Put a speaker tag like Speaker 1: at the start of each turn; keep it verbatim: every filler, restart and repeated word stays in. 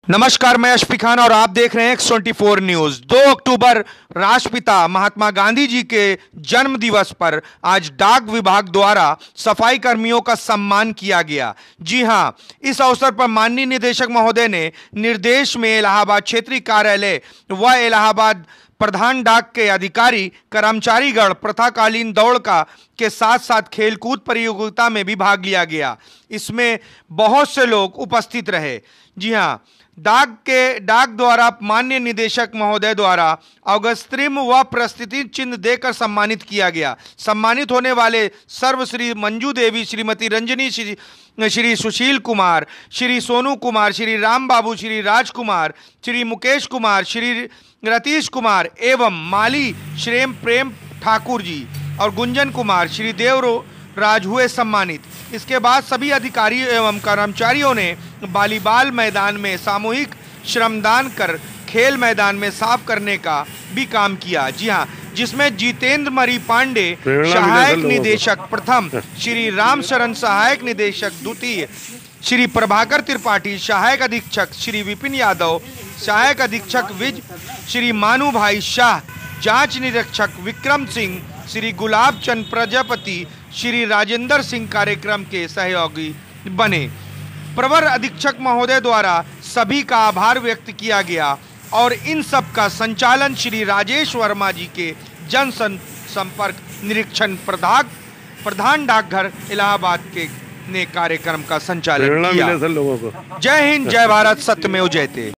Speaker 1: नमस्कार, मैं अशफी खान और आप देख रहे हैं एक्स ट्वेंटी फोर न्यूज। दो अक्टूबर राष्ट्रपिता महात्मा गांधी जी के जन्म दिवस पर आज डाक विभाग द्वारा सफाई कर्मियों का सम्मान किया गया। जी हां, इस अवसर पर माननीय निदेशक महोदय ने निर्देश में इलाहाबाद क्षेत्रीय कार्यालय व इलाहाबाद प्रधान डाक के अधिकारी कर्मचारीगण प्रथाकालीन दौड़ का के साथ साथ खेलकूद प्रतियोगिता में भी भाग लिया गया। इसमें बहुत से लोग उपस्थित रहे। जी हां, डाक के डाक द्वारा माननीय निदेशक महोदय द्वारा अगस्त्रिम व प्रस्तुति चिन्ह देकर सम्मानित किया गया। सम्मानित होने वाले सर्व श्री मंजू देवी, श्रीमती रंजनी, श्री श्री सुशील कुमार, श्री सोनू कुमार, श्री राम बाबू, श्री राजकुमार, श्री मुकेश कुमार, श्री रतीश कुमार एवं माली श्रेम प्रेम ठाकुर जी और गुंजन कुमार, श्री देव राज हुए सम्मानित। इसके बाद सभी अधिकारी एवं कर्मचारियों ने वॉलीबॉल मैदान में सामूहिक श्रमदान कर खेल मैदान में साफ करने का भी काम किया। जी हां, जिसमें जितेंद्र मरी पांडे सहायक निदेशक प्रथम, श्री राम शरण सहायक निदेशक द्वितीय, श्री प्रभाकर त्रिपाठी सहायक अधीक्षक, श्री विपिन यादव सहायक अधीक्षक विज, श्री मानू भाई शाह जांच निरीक्षक, विक्रम सिंह, श्री गुलाब चंद प्रजापति, श्री राजेंद्र सिंह कार्यक्रम के सहयोगी बने। प्रवर अधीक्षक महोदय द्वारा सभी का आभार व्यक्त किया गया और इन सब का संचालन श्री राजेश वर्मा जी के जन संपर्क निरीक्षण प्रधान प्रधान डाकघर इलाहाबाद के ने कार्यक्रम का संचालन किया। जय हिंद, जय भारत, सत्यमेव जयते।